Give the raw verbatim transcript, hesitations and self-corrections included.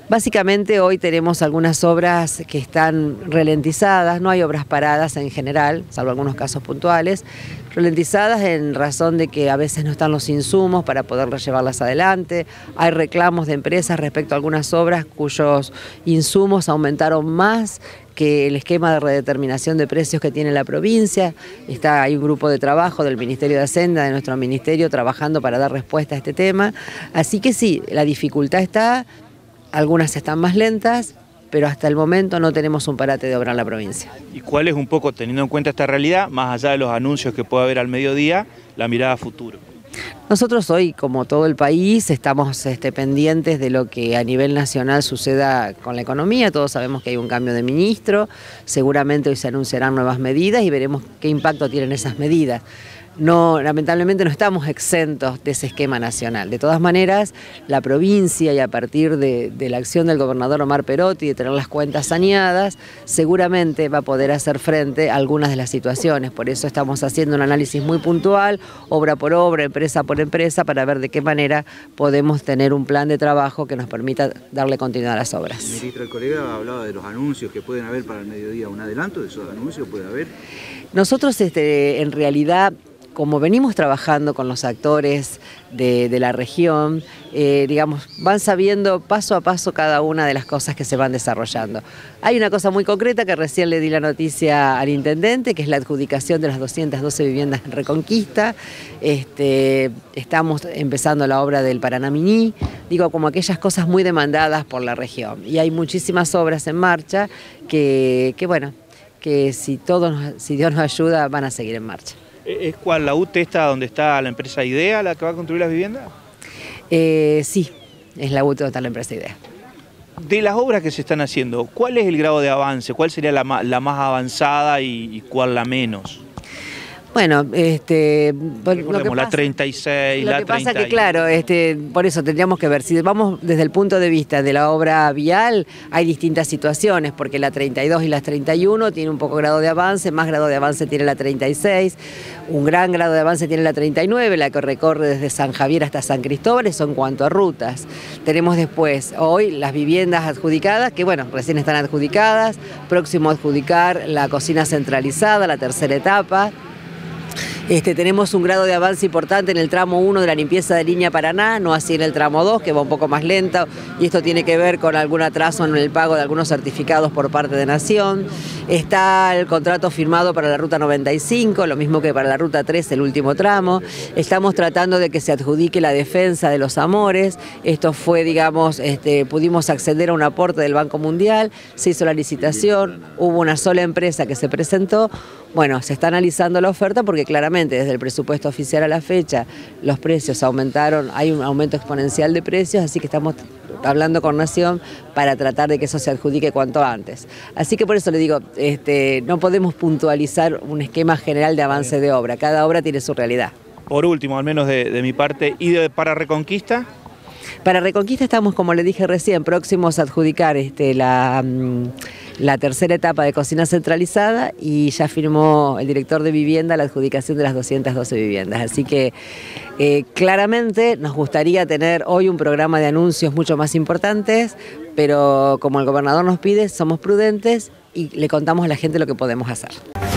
Básicamente hoy tenemos algunas obras que están ralentizadas, no hay obras paradas en general, salvo algunos casos puntuales, ralentizadas en razón de que a veces no están los insumos para poder llevarlas adelante, hay reclamos de empresas respecto a algunas obras cuyos insumos aumentaron más que el esquema de redeterminación de precios que tiene la provincia. Está, hay un grupo de trabajo del Ministerio de Hacienda, de nuestro ministerio, trabajando para dar respuesta a este tema. Así que sí, la dificultad está, algunas están más lentas, pero hasta el momento no tenemos un parate de obra en la provincia. ¿Y cuál es un poco, teniendo en cuenta esta realidad, más allá de los anuncios que pueda haber al mediodía, la mirada a futuro? Nosotros hoy, como todo el país, estamos este, pendientes de lo que a nivel nacional suceda con la economía. Todos sabemos que hay un cambio de ministro, seguramente hoy se anunciarán nuevas medidas y veremos qué impacto tienen esas medidas. No, lamentablemente no estamos exentos de ese esquema nacional. De todas maneras, la provincia, y a partir de, de la acción del gobernador Omar Perotti, de tener las cuentas saneadas, seguramente va a poder hacer frente a algunas de las situaciones. Por eso estamos haciendo un análisis muy puntual, obra por obra, empresa por empresa, para ver de qué manera podemos tener un plan de trabajo que nos permita darle continuidad a las obras. Ministro, el colega hablaba de los anuncios que pueden haber para el mediodía. ¿Un adelanto de esos anuncios puede haber? Nosotros, este, en realidad, como venimos trabajando con los actores de, de la región, eh, digamos, van sabiendo paso a paso cada una de las cosas que se van desarrollando. Hay una cosa muy concreta que recién le di la noticia al intendente, que es la adjudicación de las doscientas doce viviendas en Reconquista. Este, estamos empezando la obra del Paraná Miní, digo, como aquellas cosas muy demandadas por la región. Y hay muchísimas obras en marcha que, que bueno, que si, todo, si Dios nos ayuda, van a seguir en marcha. ¿Es cuál, la U T E esta donde está la empresa IDEA la que va a construir las viviendas? Eh, sí, es la U T E donde está la empresa IDEA. De las obras que se están haciendo, ¿cuál es el grado de avance? ¿Cuál sería la más, la más avanzada y, y cuál la menos? Bueno, este, lo que pasa, la treinta y seis, lo la que pasa treinta y... que claro, este, por eso tendríamos que ver, si vamos desde el punto de vista de la obra vial, hay distintas situaciones, porque la treinta y dos y la treinta y uno tiene un poco grado de avance, más grado de avance tiene la treinta y seis, un gran grado de avance tiene la treinta y nueve, la que recorre desde San Javier hasta San Cristóbal, eso en cuanto a rutas. Tenemos después, hoy, las viviendas adjudicadas, que bueno, recién están adjudicadas, próximo a adjudicar la cocina centralizada, la tercera etapa. Este, tenemos un grado de avance importante en el tramo uno de la limpieza de línea Paraná, no así en el tramo dos, que va un poco más lento, y esto tiene que ver con algún atraso en el pago de algunos certificados por parte de Nación. Está el contrato firmado para la ruta noventa y cinco, lo mismo que para la ruta tres, el último tramo. Estamos tratando de que se adjudique la defensa de los Amores. Esto fue, digamos, este, pudimos acceder a un aporte del Banco Mundial, se hizo la licitación, hubo una sola empresa que se presentó. Bueno, se está analizando la oferta porque claramente desde el presupuesto oficial a la fecha los precios aumentaron, hay un aumento exponencial de precios, así que estamos hablando con Nación para tratar de que eso se adjudique cuanto antes. Así que por eso le digo, este, no podemos puntualizar un esquema general de avance de obra, cada obra tiene su realidad. Por último, al menos de, de mi parte, ¿y de, para Reconquista? Para Reconquista estamos, como le dije recién, próximos a adjudicar este, la, la tercera etapa de cocina centralizada y ya firmó el director de vivienda la adjudicación de las doscientas doce viviendas. Así que eh, claramente nos gustaría tener hoy un programa de anuncios mucho más importantes, pero como el gobernador nos pide, somos prudentes y le contamos a la gente lo que podemos hacer.